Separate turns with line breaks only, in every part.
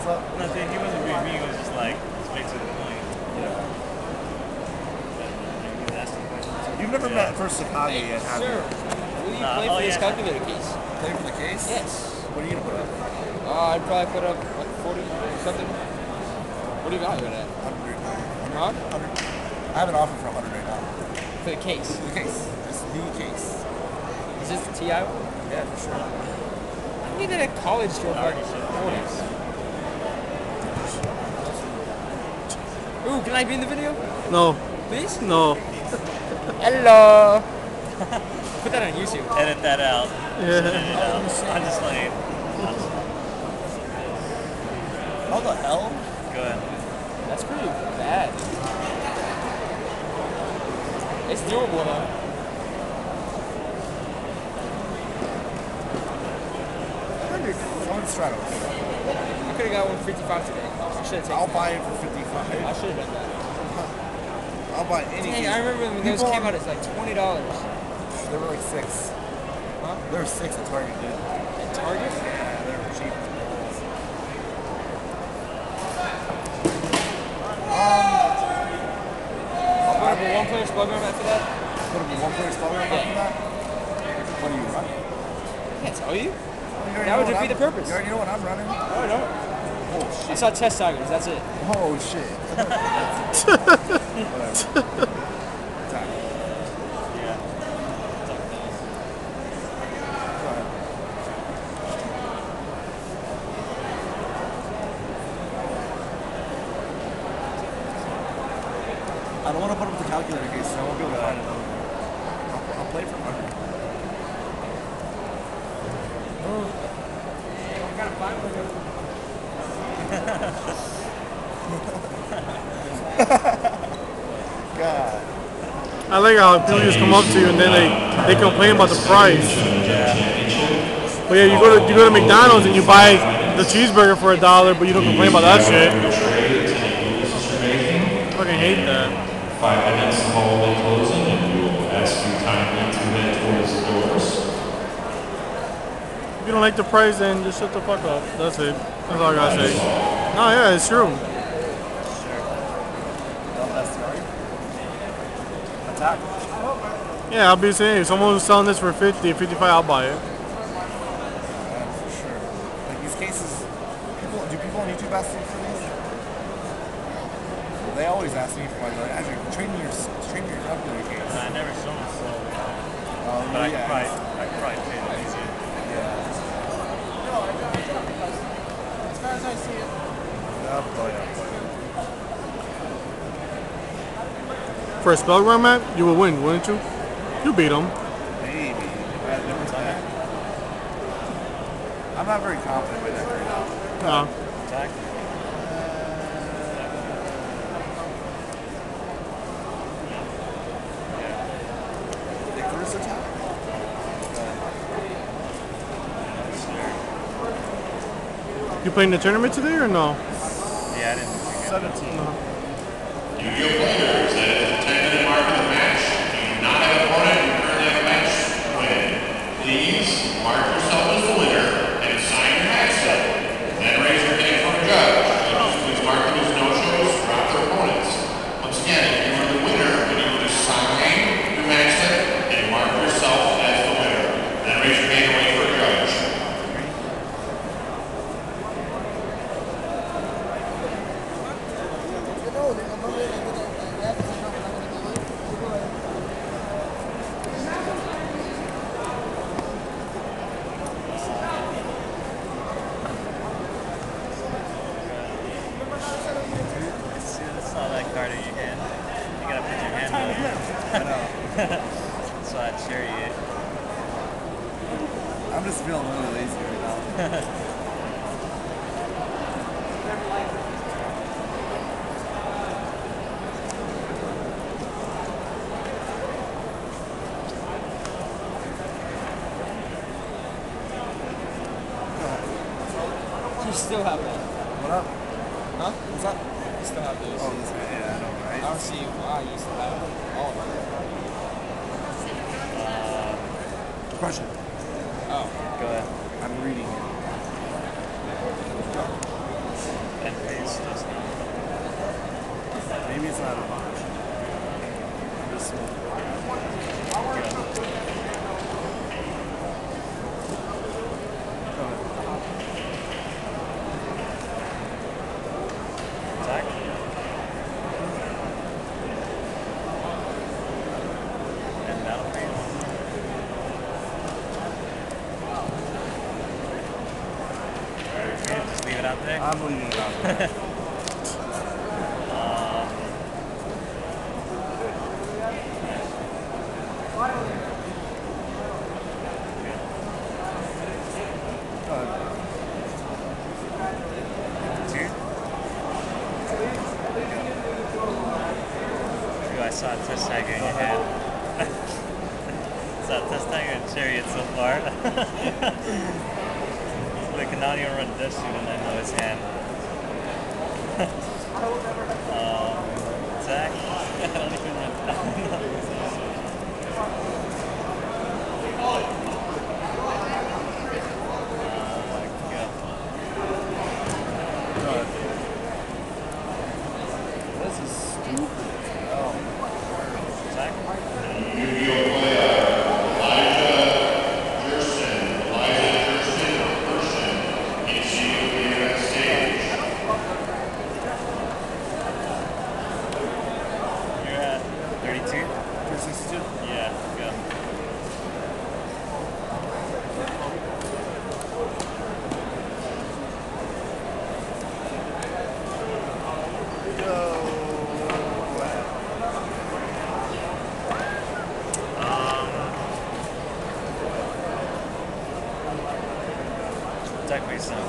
What's up?
Nothing. He wasn't being me. He was just like straight to the point.
Yeah.
He was asking questions.
You've never met First Chicago yet, have
Sure.
you?
Will you play for this calculator case?
Play for the case?
Yes.
What are you gonna put up?
I'd probably put up like 40 or something. What do you value it at?
100.
Huh?
100. I have an offer for 100 right now.
For the case.
The case. This new case.
Is this the TI one?
Yeah, for sure.
I need that at college for like 40s. Ooh, can I be in the video?
No.
Please?
No.
Hello. Put that on YouTube.
Edit that out.
Yeah.
I'm just like.
How the hell?
Go ahead.
That's pretty bad. It's doable though.
One Stratos.
I could have got 155 today. I should have taken
I'll
that.
buy it for 55.
I should have done that.
I'll buy any
Dang,
case.
I remember when those came out, it's like $20.
They were like 6.
Huh?
They were 6 at Target, dude.
At Target?
Yeah, they were cheap.
I'll put up a one-player spell gun after that.
Put up a one-player spell gun after that? What do you run?
I can't tell you.
You
That would defeat the purpose.
You already know what I'm running?
Oh, no.
Oh,
I
shit.
saw Test Tigers, that's it.
Oh, shit. Whatever. Time.
Yeah.
Go ahead. I don't want to put up the calculator case, so I won't be able to find it over there. I'll play for 100. God.
I like how people just come up to you and then they complain about the price. But yeah, you go to McDonald's and you buy the cheeseburger for $1, but you don't complain about that shit. I fucking hate that.
5 minutes, the hall will be closing, and we will ask you kindly to head towards the doors.
If you don't like the price, then just shut the fuck up. That's it. That's all I gotta say. No, yeah, it's true.
Attack.
Yeah, I'll be saying if someone's selling this for 50, 55, I'll buy it.
Yeah, for sure. Like these cases, do people on YouTube ask me for these? They always ask me for like, actually, trade me your calculator case.
I never shown it, so. But I
yeah.
could probably pay it easier.
Yeah.
As far as I see it.
For a spell run map, you would win, wouldn't you? You beat them.
Maybe. If I had a different deck. I'm not very confident in my deck right now.
No.
Attack.
First attack?
You playing the tournament today or no?
Yeah, I didn't.
17.
You your players that at the 10-minute mark of the match, if you do not have an opponent you currently have a match win, please mark yourself as the winner and sign your match slip. Then raise your hand for a judge. Judges, please mark them as no-shows, drop their opponents. Once again, if you are the winner, then you will just sign your match slip and mark yourself as the winner. Then raise your hand and wait for a judge.
It's not that card in your hand. You gotta put your hand up.
I know.
So I'd share it.
I'm just feeling really lazy right now.
You still have that.
What up?
Huh?
What's up?
You still have those.
Oh, this guy. Yeah, I know,
I
right?
don't see why you still have all of them.
Question.
Oh.
Go ahead.
I'm reading.
out there?
I'm leaving it out there.
I saw a test tiger in your hand. Saw a test tiger and chariot so far. I cannot even run Dutch shoot and I know his hand. Attack? I don't even run.
This is stupid.
Attack? You're at 32?
362?
Yeah, go. Attack me some.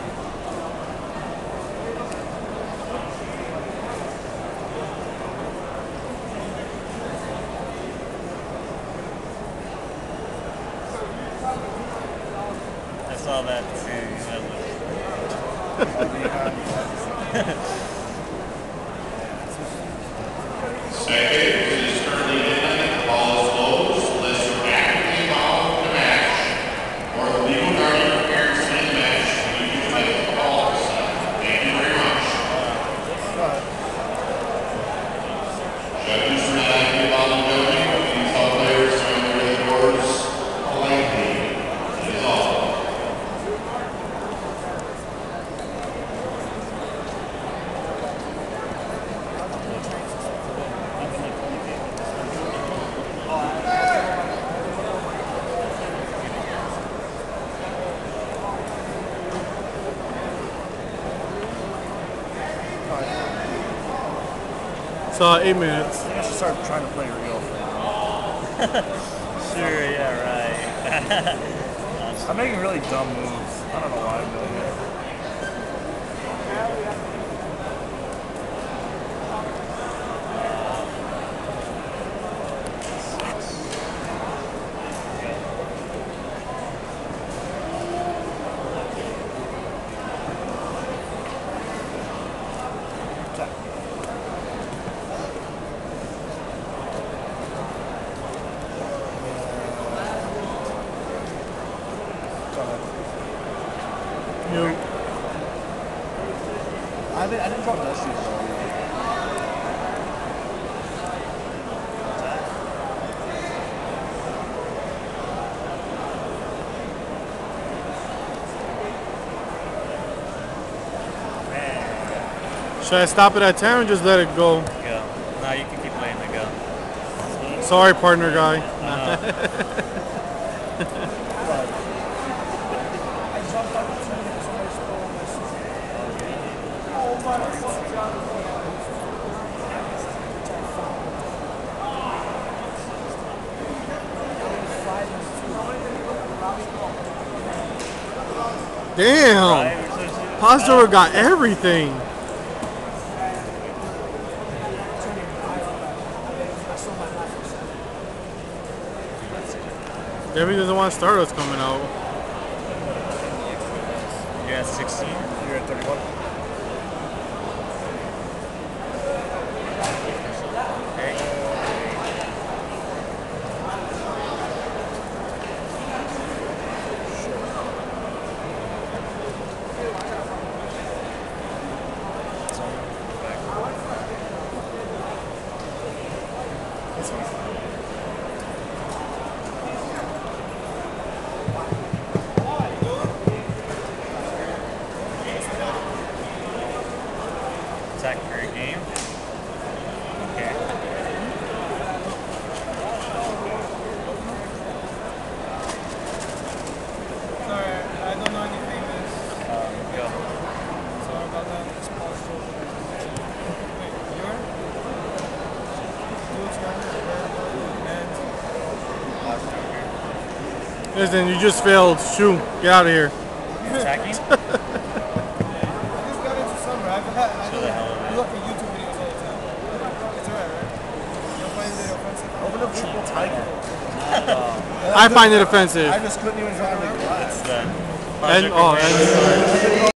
I saw that too.
Second is currently midnight. The ball is closed. Unless you're actively involved in the match or the legal guardian preparing to win the match, you need to make the ball this time. Thank you very much. Judges are not actively involved in judging, but please tell players to enter the doors politely. That is all.
So 8 minutes.
I think I should start trying to play real.
Sure, yeah, right.
I'm making really dumb moves. I don't know why I'm doing it.
You.
I didn't draw Dust Shoes at all.
Should I stop it at 10 or just let it go?
Go. No, you can keep letting it go.
Sorry, partner guy. Damn! Pozjoker got everything. Debbie doesn't want Stardust coming out.
You're at 16?
You're at 31.
Okay.
Listen, you just failed. Shoo, get out of here.
Attacking?
I just got into summer. I
Show the hell of it.
look at YouTube videos all the time. It's alright, right? You don't find it offensive? Open up triple tiger.
I find it offensive.
I just couldn't even find the glass.
The
And, oh, and